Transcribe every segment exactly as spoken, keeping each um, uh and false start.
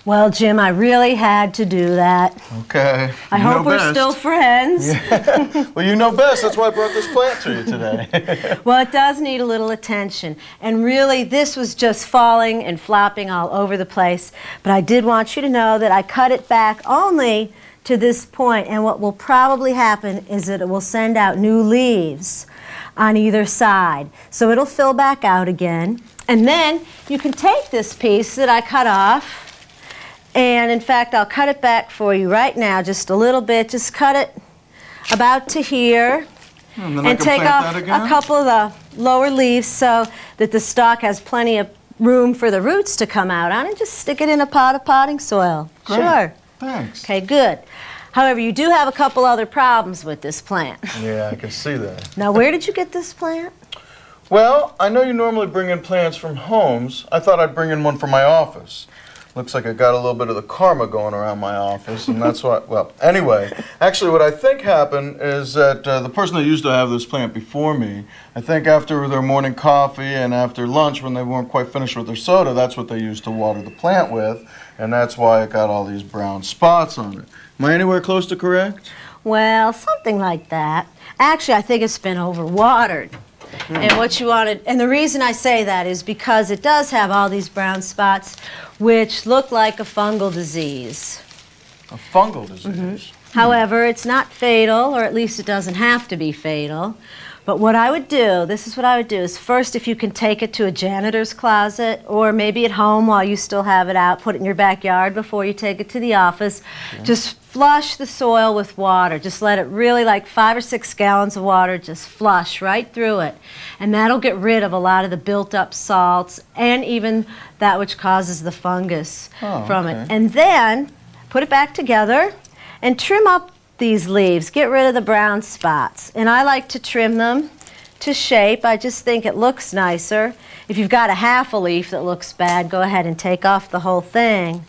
Well, Jim, I really had to do that. Okay. I You hope know we're best. still friends. Yeah. Well, you know best. That's why I brought this plant to you today. Well, it does need a little attention. And really, this was just falling and flopping all over the place. But I did want you to know that I cut it back only to this point. And what will probably happen is that it will send out new leaves on either side. So it'll fill back out again. And then you can take this piece that I cut off. And in fact, I'll cut it back for you right now, just a little bit. Just cut it about to here. And, then and take off a couple of the lower leaves so that the stalk has plenty of room for the roots to come out on, and just stick it in a pot of potting soil. Great. Sure. Thanks. Okay, good. However, you do have a couple other problems with this plant. Yeah, I can see that. Now, where did you get this plant? Well, I know you normally bring in plants from homes. I thought I'd bring in one from my office. Looks like I got a little bit of the karma going around my office, and that's why, well, anyway, actually what I think happened is that uh, the person that used to have this plant before me, I think after their morning coffee and after lunch when they weren't quite finished with their soda, that's what they used to water the plant with, and that's why it got all these brown spots on it. Am I anywhere close to correct? Well, something like that. Actually, I think it's been overwatered. Hmm. And what you wanted, and the reason I say that is because it does have all these brown spots which look like a fungal disease. A fungal disease? Mm-hmm. Hmm. However, it's not fatal, or at least it doesn't have to be fatal. But what I would do, this is what I would do, is first if you can take it to a janitor's closet or maybe at home while you still have it out, put it in your backyard before you take it to the office. Okay. Just flush the soil with water. Just let it really, like five or six gallons of water, just flush right through it. And that'll get rid of a lot of the built up salts and even that which causes the fungus oh, from okay. it. And then put it back together and trim up these leaves. Get rid of the brown spots. And I like to trim them to shape. I just think it looks nicer. If you've got a half a leaf that looks bad, go ahead and take off the whole thing.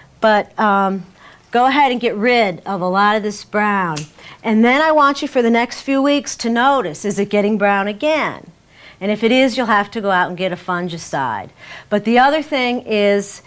But um, go ahead and get rid of a lot of this brown. And then I want you for the next few weeks to notice, is it getting brown again? And if it is, you'll have to go out and get a fungicide. But the other thing is,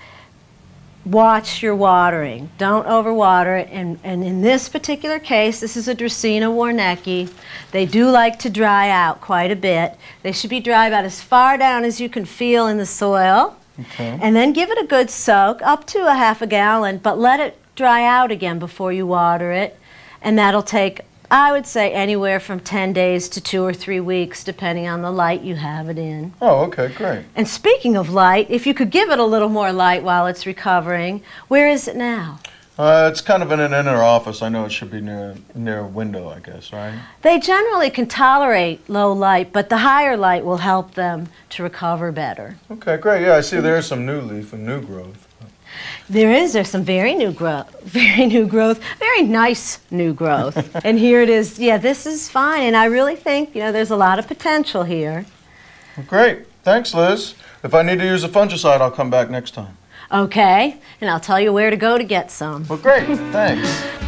watch your watering. Don't overwater it. And, and in this particular case, this is a Dracaena Warneckei. They do like to dry out quite a bit. They should be dry about as far down as you can feel in the soil. Okay. And then give it a good soak, up to a half a gallon, but let it dry out again before you water it. And that'll take, I would say, anywhere from ten days to two or three weeks, depending on the light you have it in. Oh, okay, great. And speaking of light, if you could give it a little more light while it's recovering, where is it now? Uh, it's kind of in an inner office. I know it should be near, near a window, I guess, right? They generally can tolerate low light, but the higher light will help them to recover better. Okay, great. Yeah, I see there's some new leaf and new growth. There is. There's some very new growth, very new growth, very nice new growth. And here it is. Yeah, this is fine. And I really think, you know, there's a lot of potential here. Well, great. Thanks, Liz. If I need to use a fungicide, I'll come back next time. Okay. And I'll tell you where to go to get some. Well, great. Thanks.